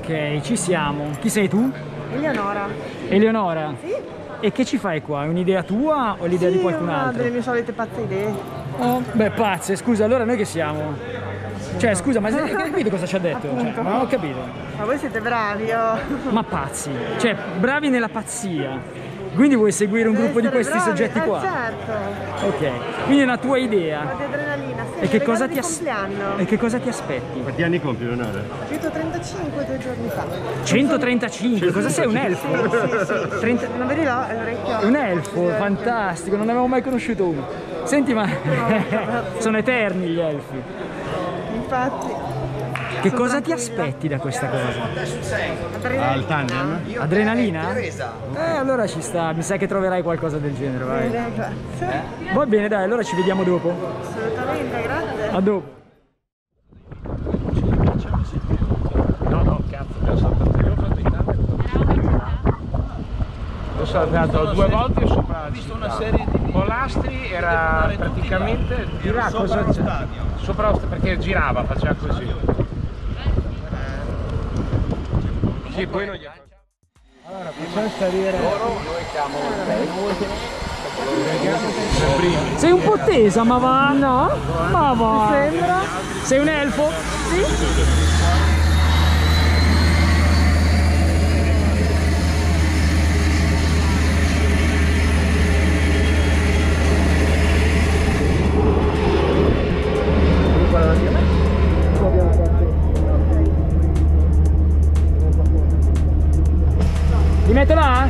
Ok, ci siamo. Chi sei tu? Eleonora. Eleonora? Sì? E che ci fai qua? È un'idea tua o l'idea di qualcun altro? Una delle mie solite pazze idee. Oh, beh, pazze, scusa, allora noi che siamo? Cioè, scusa, ma hai capito cosa ci ha detto? Cioè, non ho capito. Ma voi siete bravi, oh. Ma pazzi, cioè, bravi nella pazzia. Quindi vuoi seguire un gruppo di questi soggetti qua? Certo. Ok, quindi è una tua idea. Ma di adrenalina, sì, E che, cosa di compleanno. e che cosa ti aspetti? Quanti anni compi, Leonora? 135 2 giorni fa. 135? Cosa sei, un elfo? Sì. 30... Non vedi là, l'orecchio? Un elfo, fantastico, non ne avevo mai conosciuto uno. Senti, ma sono eterni gli elfi. Infatti. Che cosa ti aspetti da questa cosa? Al tandem? Adrenalina? Allora ci sta, mi sa che troverai qualcosa del genere, vai. Bene, grazie. Va bene, dai, allora ci vediamo dopo. Assolutamente, grazie. A dopo. No, cazzo, l'ho saltato io, ho fatto in tandem. L'ho saltato 2 volte sopra. Ho visto una serie di Polastri, era praticamente di là, cosa c'è? Sopra perché girava, faceva così. Sì, poi non gli ha. Allora, facciamo salire. Noi siamo Sei un po' tesa, ma va, no? Ma va. Mi sembra. Sei un elfo? Sì? Li metto là?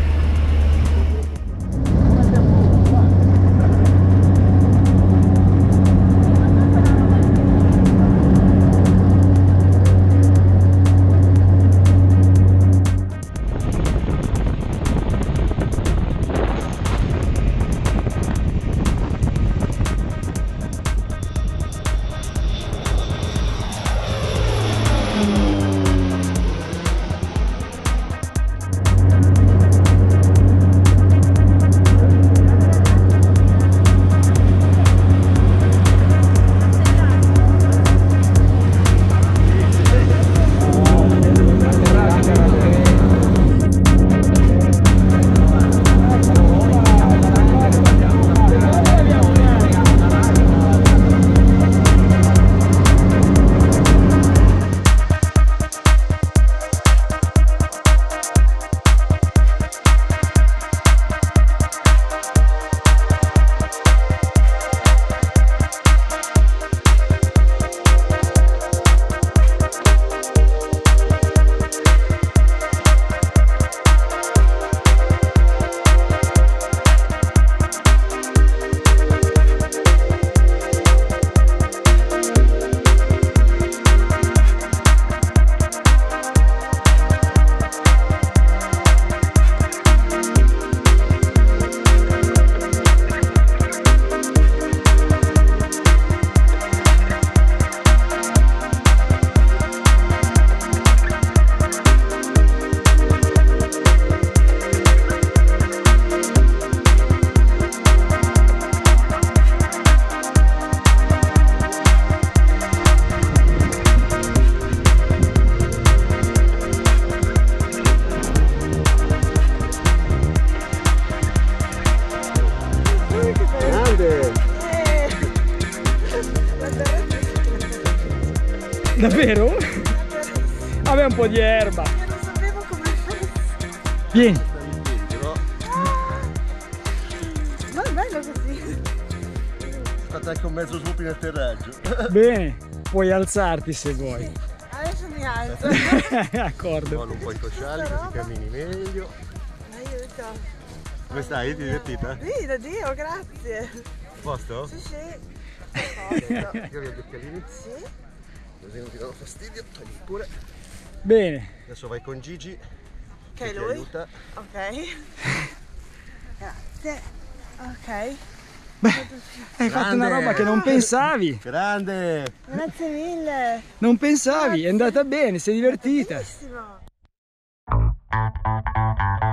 Davvero? Vabbè, un po' di erba. Non sapevo come fosse. Vieni. Ma è bello così. Fate anche un mezzo swoop in atterraggio. Bene, puoi alzarti se vuoi. Adesso mi alzo. D'accordo. Con un po' i cosciali così cammini meglio. Aiuto. Come stai? Ti divertita? Sì, da Dio, grazie. A posto? Sì, sì. Io vi ho gli occhialini. Sì. Così non ti danno fastidio, togli pure. Bene. Adesso vai con Gigi. Ok, che ti lui. aiuta. Ok. Grazie. Ok. Beh, hai fatto una roba che non pensavi. Grande! Grazie mille. Non pensavi, è andata bene, sei divertita. Bellissimo.